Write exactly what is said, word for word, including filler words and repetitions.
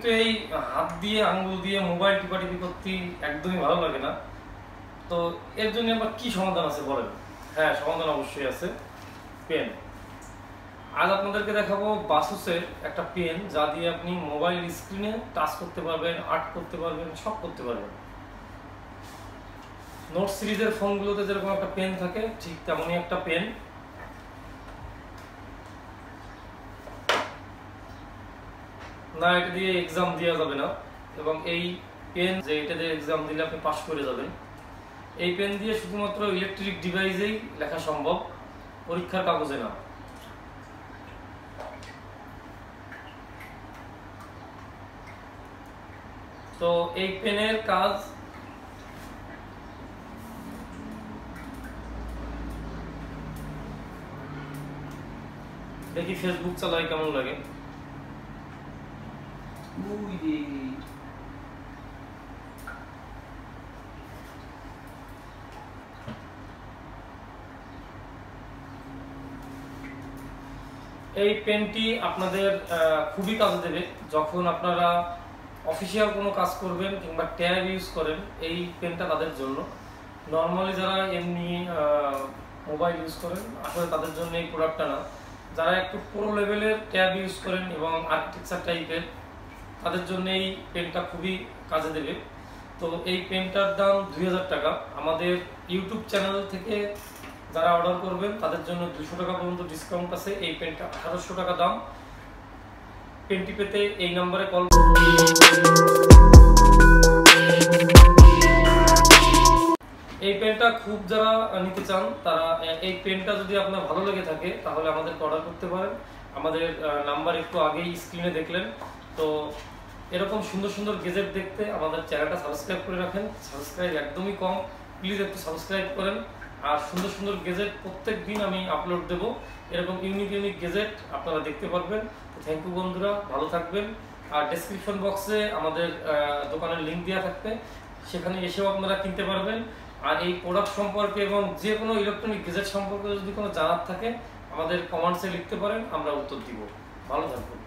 কিন্তু এই হাত দিয়ে আঙ্গুল দিয়ে মোবাইল টিপাটিপি করতে একদমই ভালো লাগে না। তো এর জন্য আবার কি সমাধান আছে বলেন? হ্যাঁ, সমাধান অবশ্যই আছে, পেন। আজ আপনাদেরকে দেখাবো বাসুসের একটা পেন, যা দিয়ে আপনি মোবাইল স্ক্রিনে টাচ করতে পারবেন, আর্ট করতে পারবেন, সব করতে পারবেন। নোট সিরিজের ফোনগুলোতে যেরকম একটা পেন থাকে, ঠিক তেমনই একটা পেন। না, এটা দিয়ে এক্সাম দেওয়া যাবে না, এবং এই পেন যে এটা দিয়ে এক্সাম দিলে আপনি পাস করে যাবেন, এই পেন দিয়ে শুধুমাত্র ইলেকট্রিক ডিভাইসেই লেখা সম্ভব, পরীক্ষার কাগজে না। তো এই পেনের কাজ দেখি ফেসবুক চালাই কেমন লাগে। এই পেনটি আপনাদের খুবই কাজে দেবে যখন আপনারা অফিসিয়াল কোনো কাজ করবেন কিংবা ট্যাব ইউজ করেন। এই পেনটা তাদের জন্য। নর্মালি যারা এমনি মোবাইল ইউজ করেন, আসলে তাদের জন্য এই প্রোডাক্টটা না। যারা একটু প্রো লেভেলের ট্যাব ইউজ করেন এবং আর্কিটেকচার টাইপের, তাদের জন্য এই পেনটা খুবই কাজে দেবে। তো এই পেনটার দাম দুই হাজার টাকা। আমাদের ইউটিউব চ্যানেল থেকে যারা অর্ডার করবেন তাদের জন্য দুশো টাকা পর্যন্ত ডিসকাউন্ট আছে। এই পেনটা আঠারোশো টাকা দাম। পেনটি পেতে এই নম্বরে কল। এই পেনটা খুব যারা নিতে চান, তারা এই পেনটা যদি আপনার ভালো লেগে থাকে তাহলে আমাদেরকে অর্ডার করতে পারেন। আমাদের নাম্বার একটু আগেই স্ক্রিনে দেখলেন। তো এরকম সুন্দর সুন্দর গেজেট দেখতে আমাদের চ্যানেলটা সাবস্ক্রাইব করে রাখেন। সাবস্ক্রাইব একদমই কম, প্লিজ একটু সাবস্ক্রাইব করেন। আর সুন্দর সুন্দর গেজেট প্রত্যেক দিন আমি আপলোড দেব। এরকম ইউনিক ইউনিক গেজেট আপনারা দেখতে পারবেন। তো থ্যাংক ইউ বন্ধুরা, ভালো থাকবেন। আর ডেসক্রিপশন বক্সে আমাদের দোকানের লিঙ্ক দেওয়া থাকবে, সেখানে এসেও আপনারা কিনতে পারবেন। আর এই প্রোডাক্ট সম্পর্কে এবং যে কোনো ইলেকট্রনিক গেজেট সম্পর্কে যদি কোনো জানার থাকে, আমাদের কমেন্টসে লিখতে পারেন, আমরা উত্তর দিব। ভালো থাকবেন।